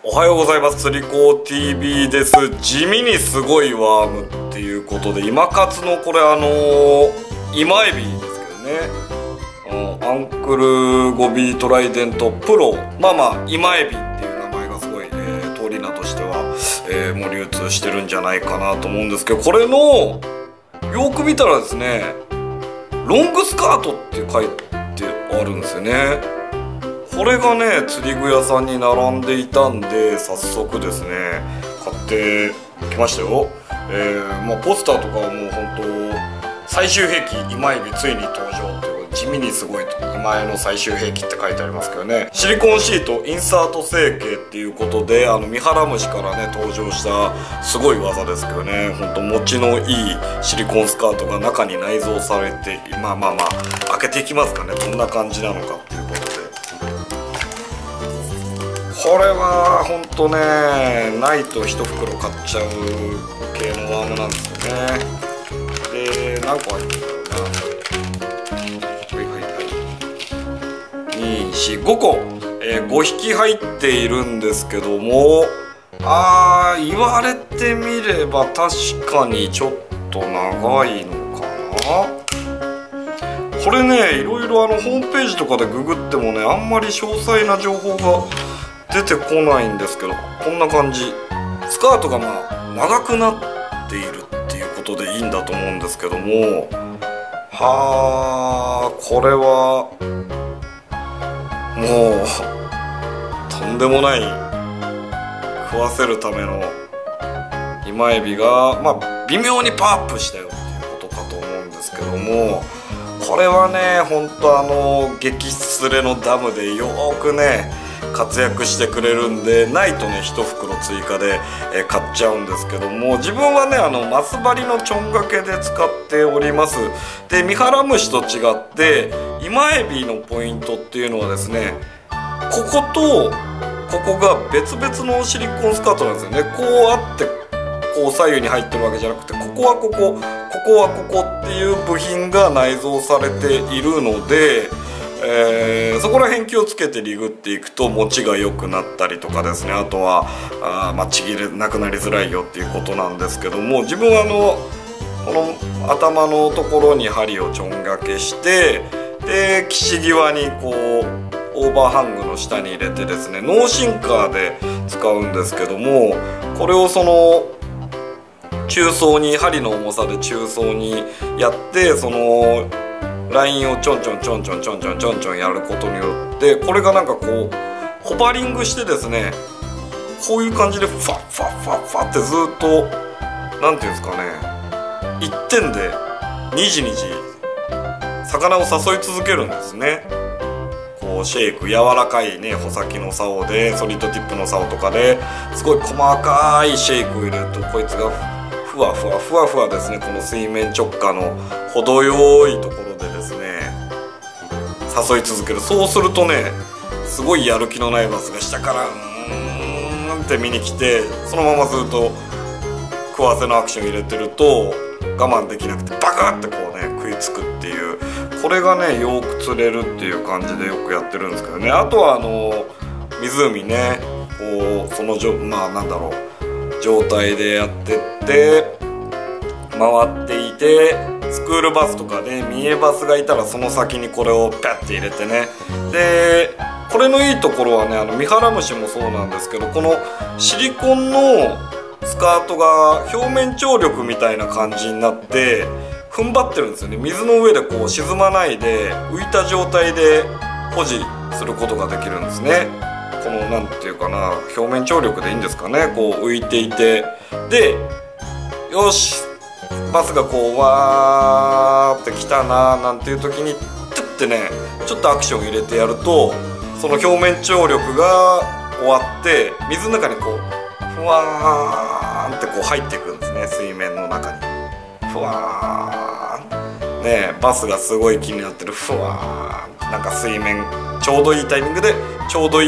おはようございます。釣り子 TV です。地味にすごいワームっていうことで、今活のこれ今エビですけどね、アンクルゴビートライデントプロ、今エビっていう名前がすごい、通り名としては、もう流通してるんじゃないかなと思うんですけど、これのよく見たらですね、ロングスカートって書いてあるんですよね。これがね、釣り具屋さんに並んでいたんで、早速ですね買ってきましたよ。ポスターとかはもう本当最終兵器今エビついに登場っていう、地味にすごい今江の最終兵器って書いてありますけどね、シリコンシートインサート成形っていうことで、三原虫からね登場したすごい技ですけどね、ほんと持ちのいいシリコンスカートが中に内蔵されて、開けていきますかね、どんな感じなのかっていうことで、これはほんとね、ないと1袋買っちゃう系のワームなんですよね。で、何個入ってるんだろうな、2、4、5個、5匹入っているんですけども、言われてみれば確かにちょっと長いのかな。これね、いろいろホームページとかでググってもね、あんまり詳細な情報が出てこないんですけど、こんな感じ。スカートが長くなっているっていうことでいいんだと思うんですけども、これはもうとんでもない食わせるための今エビが微妙にパワーアップしたよっていうことかと思うんですけども、これはね、ほんと激スレのダムでよーくね活躍してくれるんで、ないとね1袋追加で買っちゃうんですけども、自分はねマス針のちょんがけで使っております。で、三原虫と違って今エビのポイントっていうのはですね、こことここが別々のシリコンスカートなんですよね。こうあってこう左右に入ってるわけじゃなくて、ここはここ、ここはここっていう部品が内蔵されているので、そこら辺気をつけてリグっていくと持ちが良くなったりとかですね、あとはちぎれなくなりづらいよっていうことなんですけども、自分はこの頭のところに針をちょんがけして、で岸際にこうオーバーハングの下に入れてですね、ノーシンカーで使うんですけども、これをその中層に、針の重さで中層にやって、そのラインをちょんちょんちょんちょんちょんちょんちょんちょんやることによって、これがなんかこうホバリングしてですね、こういう感じでファッファッファッファってずっとなんていうんですかね、一点でにじにじ魚を誘い続けるんですね。こうシェイク、柔らかいね穂先の竿で、ソリッドティップの竿とかですごい細かいシェイクを入れると、こいつがふわふわふわふわですね、この水面直下の程よいところでですね誘い続ける。そうするとね、すごいやる気のないバスが下からって見に来て、そのままずっと食わせのアクション入れてると我慢できなくてバカってこうね食いつくっていう、これがねよく釣れるっていう感じでよくやってるんですけどね。あとは湖ね、こうその状態でやってって回っていて、スクールバスとかで三重バスがいたらその先にこれをペッて入れてね、でこれのいいところはね、三原虫もそうなんですけど、このシリコンのスカートが表面張力みたいな感じになって踏ん張ってるんですよね。水の上でこう沈まないで浮いた状態で保持することができるんですね。このなんていうかな、表面張力でいいんですかね、こう浮いていて、でよしバスがこうわーって来たなーなんていう時にトゥッてねちょっとアクション入れてやると、その表面張力が終わって水の中にこうふわーってこう入っていくんですね、水面の中にふわーね。バスがすごい気になってるふわー、なんか水面ちょうどいいタイミングでこうふわ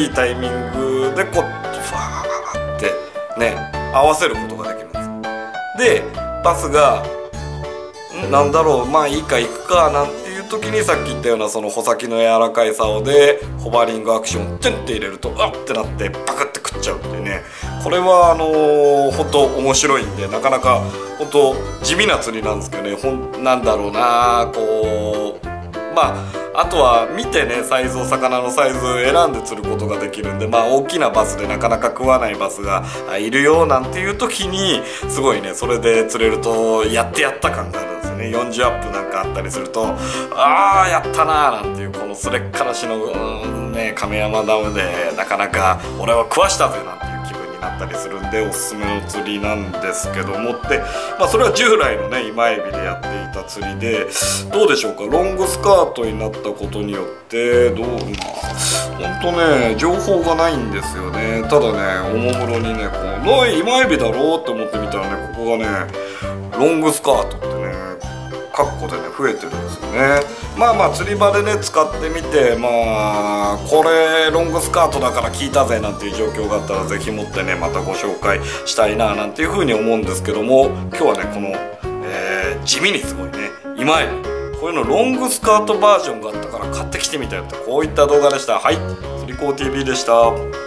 ーってね合わせることができるんです。でバスがなんだろう、いいか行くかなんていう時にさっき言ったようなその穂先の柔らかい竿でホバリングアクションをチュンって入れるとあってなってパクって食っちゃうっていうね、これは本当面白いんで、なかなか本当地味な釣りなんですけどね、なんだろうな、こうあとは見てね、魚のサイズを選んで釣ることができるんで、大きなバスでなかなか食わないバスがいるよなんていう時にすごいね、それで釣れるとやってやった感があるんですよね。40アップなんかあったりすると、ああやったなーなんていう、このすれっからしの亀山ダムでなかなか俺は食わしたぜなんていう気分になったりするんで、おすすめの釣りなんですけどもって、それは従来のね今エビでやっていた釣りで、どうでしょうか、ロングスカートになったことによってほんとね情報がないんですよね。ただね、おもむろにねこう今エビだろうって思ってみたらね、ここがねロングスカートってねカッコでね増えてるんですよね。釣り場でね使ってみて、これロングスカートだから効いたぜなんていう状況があったら是非持ってねまたご紹介したいななんていうふうに思うんですけども、今日はねこの、地味にすごいね今エビ、こういうのロングスカートバージョンがあったから買ってきてみたよって、こういった動画でした。はい、釣り子 TV でした。